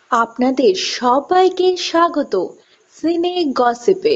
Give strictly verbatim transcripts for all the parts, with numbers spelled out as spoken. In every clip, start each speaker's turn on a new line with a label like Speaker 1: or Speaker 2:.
Speaker 1: আপনাদের সবাইকে স্বাগত সিনে গসিপে।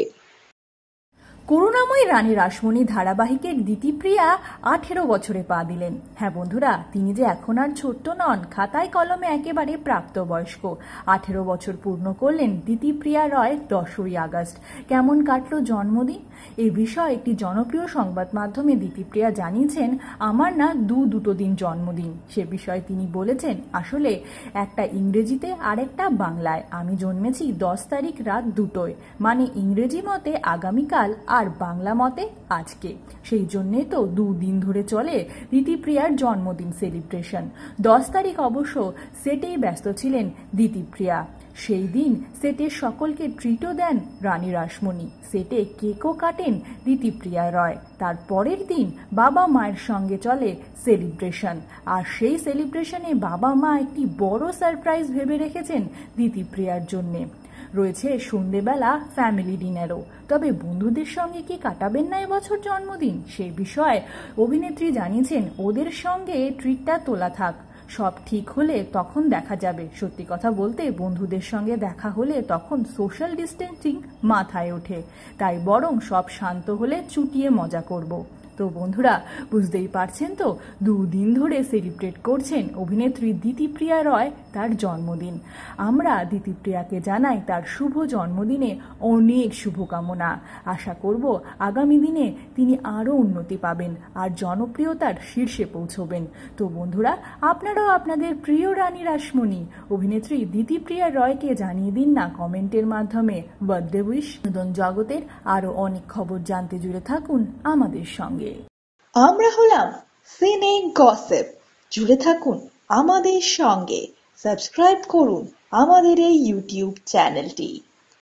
Speaker 2: করুণাময়ী রানী রাসমণি ধারাবাহিকের দিতিপ্রিয়া আঠেরো বছরে পা দিলেন। হ্যাঁ বন্ধুরা, তিনি যে এখন আর ছোট্ট নন, খাতায় কলমে একেবারে প্রাপ্তবয়স্ক। আঠেরো বছর পূর্ণ করলেন দিতিপ্রিয়া রয় দশই আগস্ট। কেমন কাটলো জন্মদিন? এ বিষয়ে একটি জনপ্রিয় সংবাদ মাধ্যমে দিতিপ্রিয়া জানিয়েছেন, আমার না দু দুটো দিন জন্মদিন। সে বিষয়ে তিনি বলেছেন, আসলে একটা ইংরেজিতে আর একটা বাংলায়। আমি জন্মেছি দশ তারিখ রাত দুটোয়, মানে ইংরেজি মতে আগামীকাল আর বাংলা মতে আজকে। সেই জন্যে তো দুদিন ধরে চলে দিতিপ্রিয়ার জন্মদিন সেলিব্রেশন। দশ তারিখ অবশ্য সেটেই ব্যস্ত ছিলেন দিতিপ্রিয়া। সেই দিন সেটের সকলকে ট্রিটও দেন রানী রাসমণি, সেটে কেকও কাটেন দিতিপ্রিয়া রয়। তার পরের দিন বাবা মায়ের সঙ্গে চলে সেলিব্রেশন, আর সেই সেলিব্রেশনে বাবা মা একটি বড় সারপ্রাইজ ভেবে রেখেছেন দিতিপ্রিয়ার জন্যে। রয়েছে সন্ধেবেলা ফ্যামিলি ডিনারও। তবে বন্ধুদের সঙ্গে কি কাটাবেন না এবছর জন্মদিন, সেই বিষয়ে অভিনেত্রী জানিয়েছেন, ওদের সঙ্গে ট্রিটটা তোলা থাক, সব ঠিক হলে তখন দেখা যাবে। সত্যি কথা বলতে বন্ধুদের সঙ্গে দেখা হলে তখন সোশ্যাল ডিস্টেন্সিং মাথায় ওঠে, তাই বরং সব শান্ত হলে চুটিয়ে মজা করব। তো বন্ধুরা, বুঝতেই পারছেন তো, দুদিন ধরে সেলিব্রেট করছেন অভিনেত্রী দিতিপ্রিয়া রয় তার জন্মদিন। আমরা দিতিপ্রিয়াকে জানাই তার শুভ জন্মদিনে অনেক শুভকামনা। আশা করব আগামী দিনে তিনি আরও উন্নতি পাবেন আর জনপ্রিয়তার শীর্ষে পৌঁছবেন। তো বন্ধুরা, আপনারাও আপনাদের প্রিয় রানী রাসমণি অভিনেত্রী দিতিপ্রিয়া রয়কে জানিয়ে দিন না কমেন্টের মাধ্যমে বার্থডে উইশ। নতুন জগতের আরও অনেক খবর জানতে জুড়ে থাকুন আমাদের সঙ্গে।
Speaker 1: আমরা হলাম সিনে গসিপ, জুড়ে থাকুন আমাদের সঙ্গে। সাবস্ক্রাইব করুন আমাদের এই ইউটিউব চ্যানেলটি।